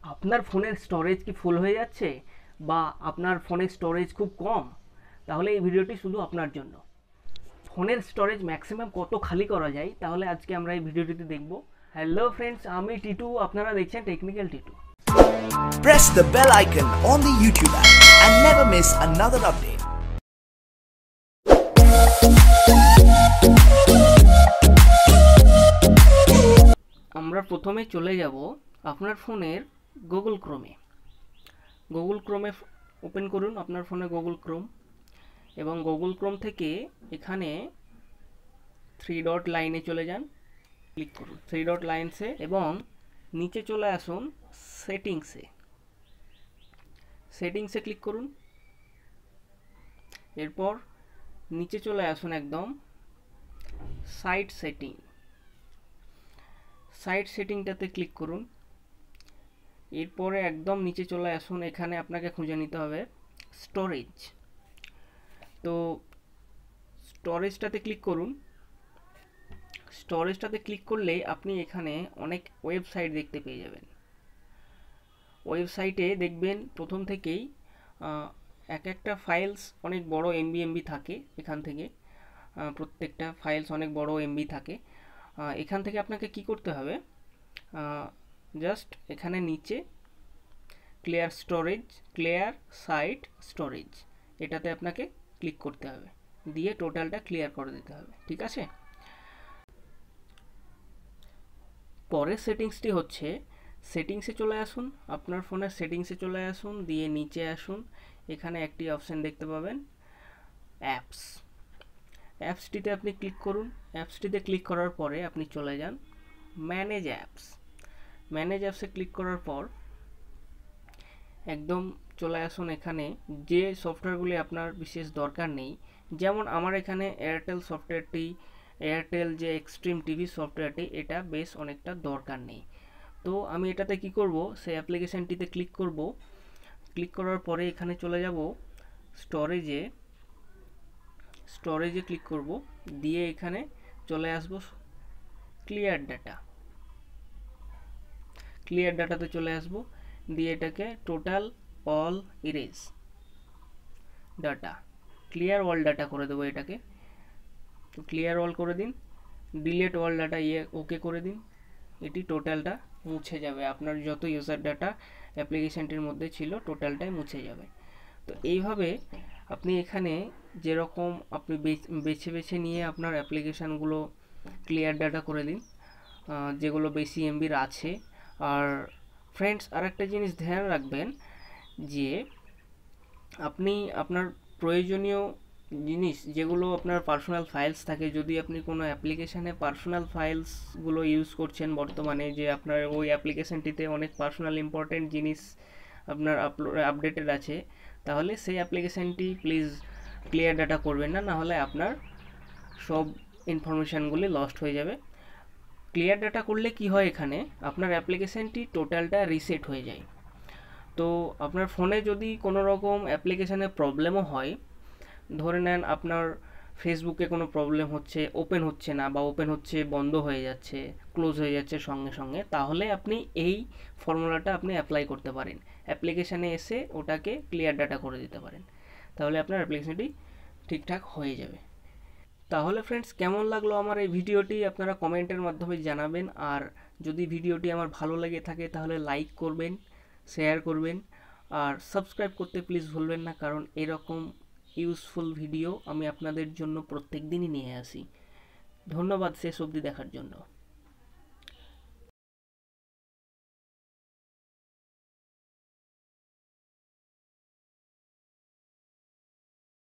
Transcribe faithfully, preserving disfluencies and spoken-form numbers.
আপনার ফোনের স্টোরেজ কি ফুল হয়ে যাচ্ছে বা আপনার ফোনের স্টোরেজ খুব কম, তাহলে এই ভিডিওটি শুধু আপনার জন্য। ফোনের স্টোরেজ ম্যাক্সিমাম কত খালি করা যায়, তাহলে আজকে আমরা এই ভিডিওটিতে দেখব। হ্যালো ফ্রেন্ডস, আমি টিটু, আপনারা দেখছেন technical Titu. Press the bell icon on the YouTube app and never miss another update. আমরা প্রথমে চলে যাব আপনার ফোনের গুগল ক্রোমে। গুগল ক্রোমে ওপেন করুন আপনার ফোনে গুগল ক্রোম, এবং গুগল ক্রোম থেকে এখানে থ্রি ডট লাইনে চলে যান, ক্লিক করুন থ্রি ডট লাইনসে এবং নিচে চলে আসুন সেটিংসে। সেটিংসে ক্লিক করুন, এরপর নিচে চলে আসুন একদম সাইট সেটিং। সাইট সেটিংটাতে ক্লিক করুন, এরপরে একদম নিচে চলে আসুন, এখানে আপনাকে খুঁজে নিতে হবে স্টোরেজ। তো স্টোরেজটাতে ক্লিক করুন। স্টোরেজটাতে ক্লিক করলে আপনি এখানে অনেক ওয়েবসাইট দেখতে পেয়ে যাবেন। ওয়েবসাইটে দেখবেন প্রথম থেকেই এক একটা ফাইলস অনেক বড় এমবি এমবি থাকে। এখান থেকে প্রত্যেকটা ফাইলস অনেক বড় এমবি থাকে। এখান থেকে আপনাকে কি করতে হবে, জাস্ট এখানে নিচে clear storage, clear site storage, এটাতে আপনাকে ক্লিক করতে হবে, দিয়ে টোটালটা ক্লিয়ার করে দিতে হবে। ঠিক আছে। পরের সেটিংসটি হচ্ছে, সেটিংসে চলে আসুন, আপনার ফোনের সেটিংসে চলে আসুন, দিয়ে নিচে আসুন, এখানে একটি অপশান দেখতে পাবেন অ্যাপস। অ্যাপসটিতে আপনি ক্লিক করুন। অ্যাপসটিতে ক্লিক করার পরে আপনি চলে যান ম্যানেজ অ্যাপস। ম্যানেজ অ্যাপসে ক্লিক করার পর একদম চলে আসুন এখানে যে সফটওয়্যারগুলি আপনার বিশেষ দরকার নেই, যেমন আমার এখানে এয়ারটেল সফটওয়্যারটি, এয়ারটেল যে এক্সট্রিম টিভি সফটওয়্যারটি, এটা বেশ অনেকটা দরকার নেই। তো আমি এটাতে কি করব, সেই অ্যাপ্লিকেশানটিতে ক্লিক করব। ক্লিক করার পরে এখানে চলে যাব স্টোরেজে। স্টোরেজে ক্লিক করব, দিয়ে এখানে চলে আসব ক্লিয়ার ডাটা। ক্লিয়ার ডাটাতে চলে আসব, দিয়ে এটাকে total all erase data, clear all data করে দেবো এটাকে। তো ক্লিয়ার অল করে দিন, ডিলিট অল ডাটা ইয়ে ওকে করে দিন। এটি টোটালটা মুছে যাবে, আপনার যত ইউজার ডাটা অ্যাপ্লিকেশানটির মধ্যে ছিল টোটালটাই মুছে যাবে। তো এইভাবে আপনি এখানে যেরকম আপনি বেছে বেছে নিয়ে আপনার অ্যাপ্লিকেশানগুলো ক্লিয়ার ডাটা করে দিন, যেগুলো বেশি এমবির আছে। আর ফ্রেন্ডস, আরেকটা জিনিস ধ্যান রাখবেন যে আপনি আপনার প্রয়োজনীয় জিনিস, যেগুলো আপনার পার্সোনাল ফাইলস থাকে, যদি আপনি কোনো অ্যাপ্লিকেশানে পার্সোনাল ফাইলসগুলো ইউজ করছেন বর্তমানে, যে আপনার ওই অ্যাপ্লিকেশানটিতে অনেক পার্সোনাল ইম্পর্টেন্ট জিনিস আপনার আপলোড আপডেটেড আছে, তাহলে সেই অ্যাপ্লিকেশানটি প্লিজ ক্লিয়ার ডাটা করবেন না, নাহলে আপনার সব ইনফরমেশানগুলি লস্ট হয়ে যাবে। ক্লিয়ার ডাটা করলে কি হয়, এখানে আপনার অ্যাপ্লিকেশানটি টোটালটা রিসেট হয়ে যায়। তো আপনার ফোনে যদি কোনো রকম অ্যাপ্লিকেশানে প্রবলেমও হয়, ধরে নেন আপনার ফেসবুকে কোনো প্রবলেম হচ্ছে, ওপেন হচ্ছে না, বা ওপেন হচ্ছে বন্ধ হয়ে যাচ্ছে, ক্লোজ হয়ে যাচ্ছে সঙ্গে সঙ্গে, তাহলে আপনি এই ফর্মুলাটা আপনি অ্যাপ্লাই করতে পারেন। অ্যাপ্লিকেশানে এসে ওটাকে ক্লিয়ার ডাটা করে দিতে পারেন, তাহলে আপনার অ্যাপ্লিকেশানটি ঠিকঠাক হয়ে যাবে। তাহলে ফ্রেন্ডস, কেমন লাগলো আমার এই ভিডিওটি আপনারা কমেন্টের মাধ্যমে জানাবেন। আর যদি ভিডিওটি আমার ভালো লেগে থাকে তাহলে লাইক করবেন, শেয়ার করবেন, আর সাবস্ক্রাইব করতে প্লিজ ভুলবেন না, কারণ এরকম ইউজফুল ভিডিও আমি আপনাদের জন্য প্রত্যেক দিনই নিয়ে আসি। ধন্যবাদ শেষ অবধি দেখার জন্য।